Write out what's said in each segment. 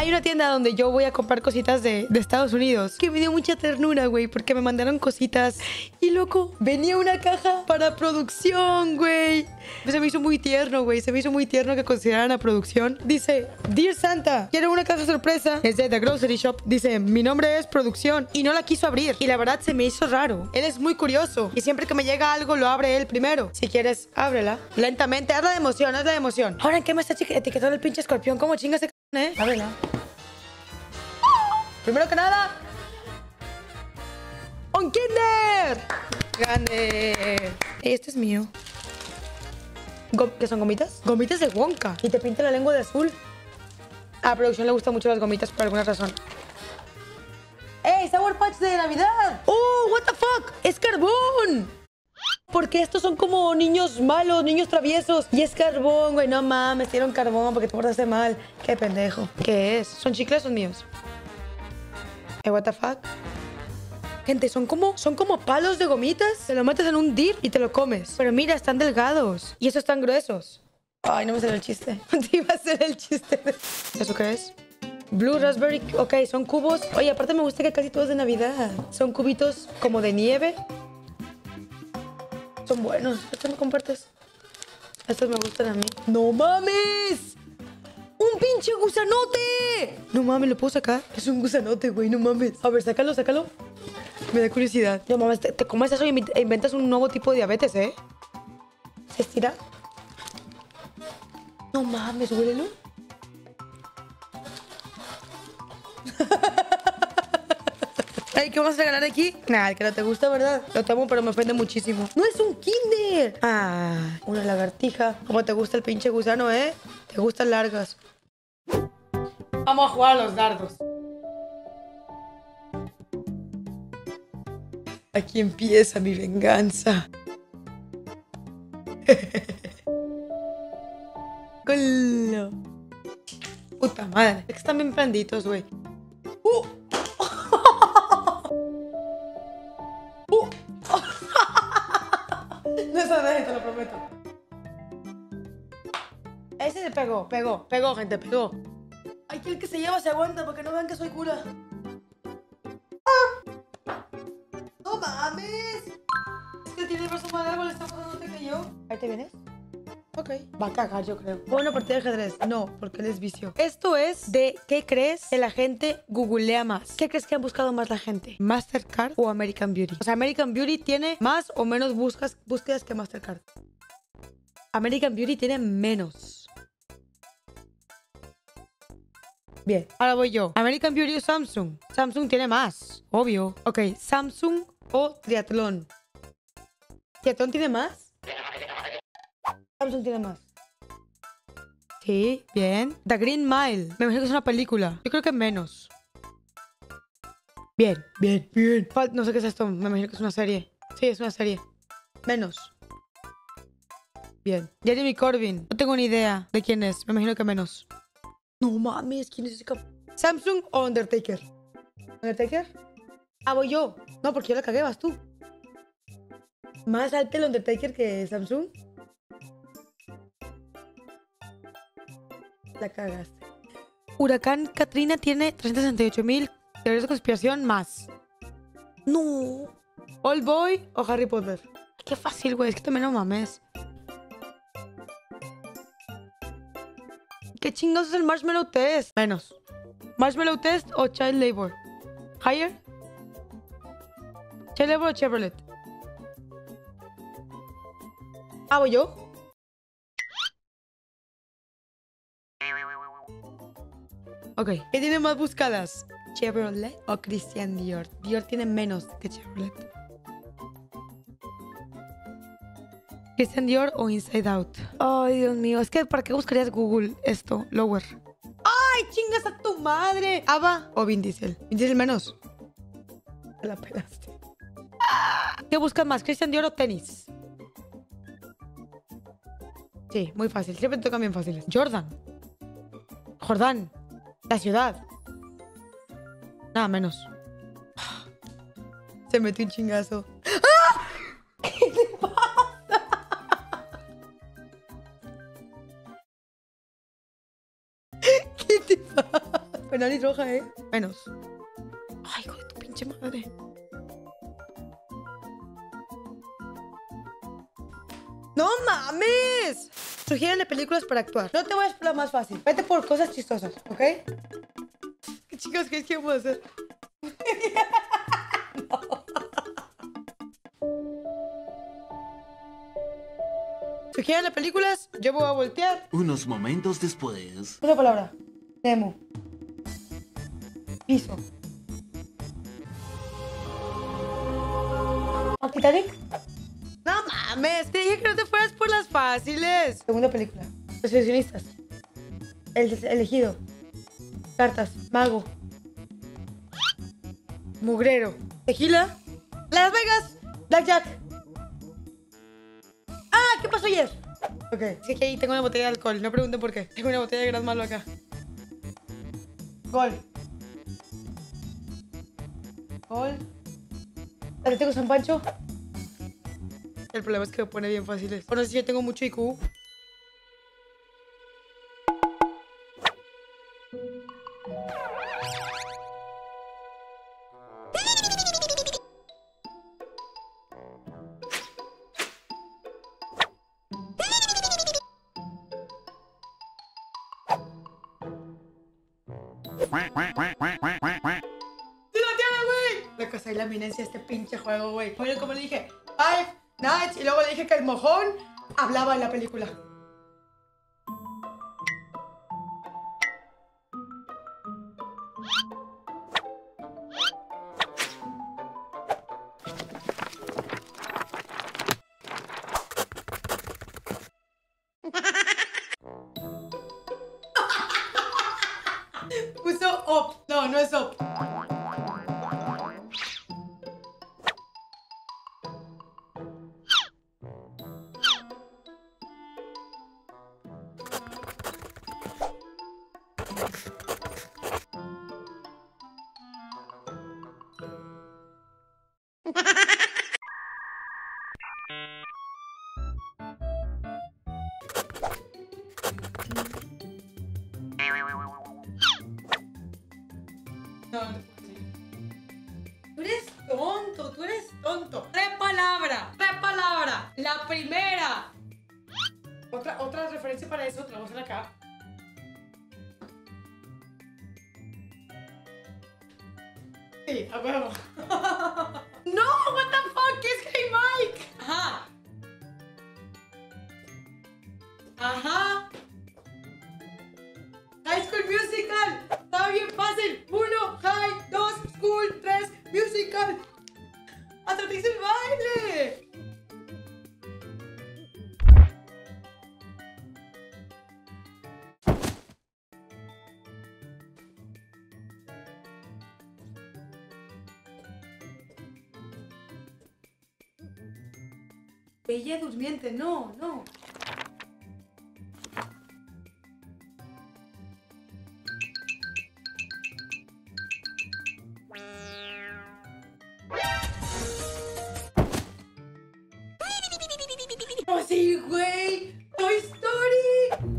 Hay una tienda donde yo voy a comprar cositas de Estados Unidos que me dio mucha ternura, güey, porque me mandaron cositas. Y loco, venía una caja para producción, güey. Se me hizo muy tierno, güey. Se me hizo muy tierno que consideraran a producción. Dice, Dear Santa, quiero una caja sorpresa. Es de The Grocery Shop. Dice, mi nombre es producción. Y no la quiso abrir. Y la verdad se me hizo raro. Él es muy curioso. Y siempre que me llega algo, lo abre él primero. Si quieres, ábrela. Lentamente. Hazla de emoción, hazla de emoción. Ahora, ¿en qué me está etiquetando el pinche escorpión? ¿Cómo chingas ese c***, Ábrela. Primero que nada... ¡Un Kinder! ¡Grande! Este es mío. ¿Qué son gomitas? Gomitas de Wonka. Y te pinta la lengua de azul. A producción le gustan mucho las gomitas por alguna razón. ¡Ey! ¡Sour Patch de Navidad! ¡Oh! ¡What the fuck! ¡Es carbón! Porque estos son como niños malos, niños traviesos. Y es carbón, güey. No mames, dieron carbón porque te portaste mal. Qué pendejo. ¿Qué es? ¿Son chicles o son míos? What the fuck? Gente, son como palos de gomitas. Te lo metes en un dip y te lo comes. Pero mira, están delgados. Y esos están gruesos. Ay, no me salió el chiste. Te iba a hacer el chiste. ¿Eso qué es? Blue Raspberry. Ok, son cubos. Oye, aparte me gusta que casi todo es de Navidad. Son cubitos como de nieve. Son buenos. ¿Estos me compartes? Estos me gustan a mí. ¡No mames! ¡Un pinche gusanote! No mames, ¿lo puedo sacar? Es un gusanote, güey, no mames. A ver, sácalo, sácalo. Me da curiosidad. No mames, te comes eso y inventas un nuevo tipo de diabetes, ¿eh? ¿Se estira? No mames, huélelo. Ay, ¿qué vamos a regalar aquí? Nada, que no te gusta, ¿verdad? Lo tomo, pero me ofende muchísimo. ¡No es un Kinder! Ah, una lagartija. ¿Cómo te gusta el pinche gusano, eh? Te gustan largas. Vamos a jugar a los dardos. Aquí empieza mi venganza. Culo. Puta madre. Es que están bien blanditos, güey. No es de te lo prometo. Ese se pegó, pegó, gente, pegó. Ay, que el que se lleva se aguanta porque no vean que soy cura. ¡No mames! Es que tiene el brazo más largo, le está pasando que yo. ¿Ahí te vienes? Ok. Va a cagar, yo creo. Bueno, partida de ajedrez. No, porque él es vicio. Esto es de ¿qué crees que la gente googlea más? ¿Qué crees que han buscado más la gente? ¿Mastercard o American Beauty? O sea, American Beauty tiene más o menos búsquedas que Mastercard. American Beauty tiene menos. Bien, ahora voy yo. American Beauty o Samsung. Samsung tiene más, obvio. Ok, Samsung o Triathlon. ¿Triathlon tiene más? Samsung tiene más. Sí, bien. The Green Mile. Me imagino que es una película. Yo creo que menos. Bien, bien, bien. No sé qué es esto. Me imagino que es una serie. Sí, es una serie. Menos. Bien. Jeremy Corbyn. No tengo ni idea de quién es. Me imagino que menos. No mames, ¿quién es ese cabrón? ¿Samsung o Undertaker? ¿Undertaker? Ah, voy yo. No, porque yo la cagué, vas tú. ¿Más alto el Undertaker que Samsung? La cagaste. Huracán Katrina tiene 368.000 teorías de conspiración más. No. ¿Old Boy o Harry Potter? Qué fácil, güey. Es que también no mames. ¿Qué chingados es el Marshmallow Test? Menos. ¿Marshmallow Test o Child Labor? ¿Higher? ¿Child Labor o Chevrolet? ¿Ah, voy yo? Ok. ¿Qué tiene más buscadas? ¿Chevrolet o Christian Dior? Dior tiene menos que Chevrolet. ¿Christian Dior o Inside Out? Ay, Dios mío. Es que ¿para qué buscarías Google esto? Lower. ¡Ay, chingas a tu madre! ¿Ava o Vin Diesel? Vin Diesel menos. Te la pelaste. ¿Qué buscas más? ¿Christian Dior o tenis? Sí, muy fácil. Siempre tocan bien fáciles. Jordan. Jordán. La ciudad. Nada menos. Se metió un chingazo. ¡Ah! ¿Qué te pasa? ¿Qué te pasa? penal y roja, ¿eh? Menos. Ay, hijo de tu pinche madre. ¡No mames! Sugiérenle películas para actuar. No te voy a explicar más fácil. Vete por cosas chistosas, ¿ok? ¿Qué chicos crees que vamos a hacer? No. Sugiérenle películas, yo voy a voltear. Unos momentos después. Una palabra. Nemo. Piso. ¿Titanic? No mames, te dije que no te fueras por las fáciles. Segunda película. Los seleccionistas. El elegido. Cartas. Mago. Mugrero. Tequila. Las Vegas. Blackjack. Ah, ¿qué pasó ayer? Ok, es que ahí tengo una botella de alcohol. No pregunten por qué. Tengo una botella de Gran Malo acá. Gol. Gol. Atlético San Pancho. El problema es que me pone bien fáciles. O no sé si yo tengo mucho IQ. La cosa y la eminencia de este pinche juego, güey. Miren como le dije, Five Nights, y luego le dije que el mojón hablaba en la película. Puso op. No, no es op. No, no te puedo decir. Tú eres tonto, tú eres tonto. Tres palabras, tres palabras. La primera. Otra referencia para eso, te la voy a hacer acá. Sí, a huevo. No, what the fuck, es Hey Mike. Ajá. Ajá. High School Musical. Está bien fácil. 1, High, 2, School, 3, Musical. ¡Hasta te hice el baile! Bella Durmiente, no, no. ¡Oh, sí, güey! ¡Toy Story!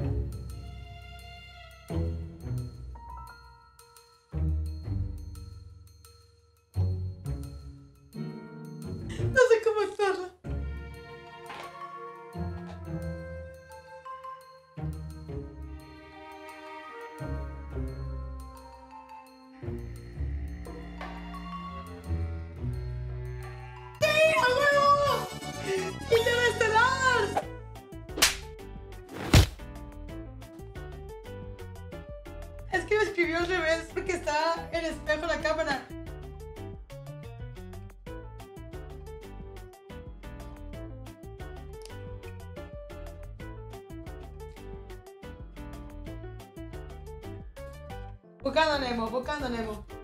No sé cómo hacerla. ¡Sí, a huevo! ¡Interestelar! Es que lo escribió al revés porque está el espejo en la cámara. Buscando Nemo, buscando Nemo.